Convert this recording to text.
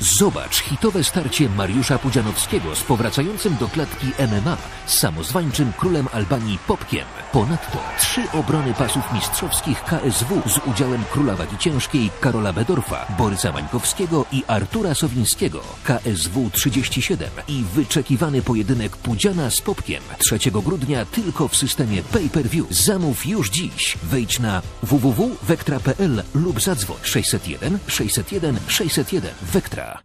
Zobacz hitowe starcie Mariusza Pudzianowskiego z powracającym do klatki MMA z samozwańczym królem Albanii Popkiem. Ponadto 3 obrony pasów mistrzowskich KSW z udziałem króla wagi ciężkiej Karola Bedorfa, Borysa Mańkowskiego i Artura Sowińskiego. KSW 37 i wyczekiwany pojedynek Pudziana z Popkiem 3 grudnia tylko w systemie pay-per-view. Zamów już dziś. Wejdź na www.vectra.pl lub zadzwoń 601 601 601 Vectra.